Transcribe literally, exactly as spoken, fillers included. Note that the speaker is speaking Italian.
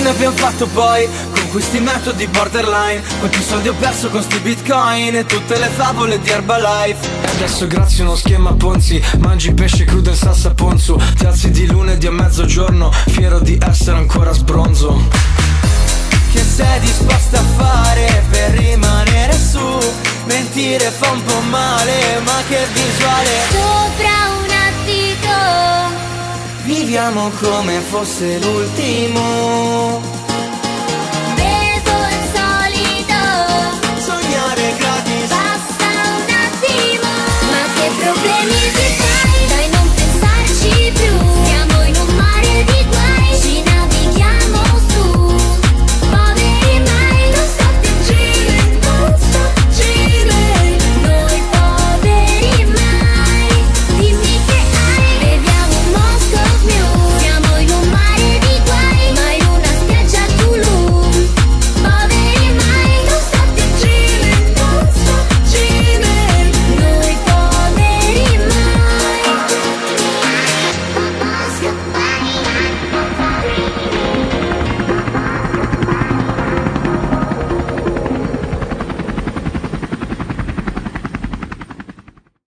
fine abbiamo fatto poi con questi metodi borderline? Quanti soldi ho perso con sti bitcoin e tutte le favole di Herbalife. E adesso grazie a uno schema Ponzi mangi pesce crudo in salsa ponzu, ti alzi di lunedì a mezzogiorno fiero di essere ancora sbronzo. Che sei disposta a fare per rimanere su? Mentire fa un po' male, ma che visuale. Sopra un attico viviamo come fosse l'ultimo. peso insolito, Sognare gratis